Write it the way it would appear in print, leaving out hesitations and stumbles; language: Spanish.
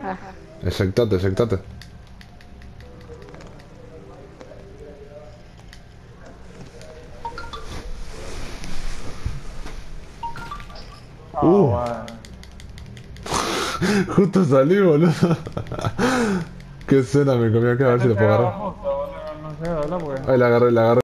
Ah, Exactate, exactate. Ah, bueno. Justo salí, boludo. Qué escena me comí acá, a ver si Este lo puedo pegaba agarrar. justo, boludo. No sé, ¿verdad? Porque... Ahí la agarré, la agarré.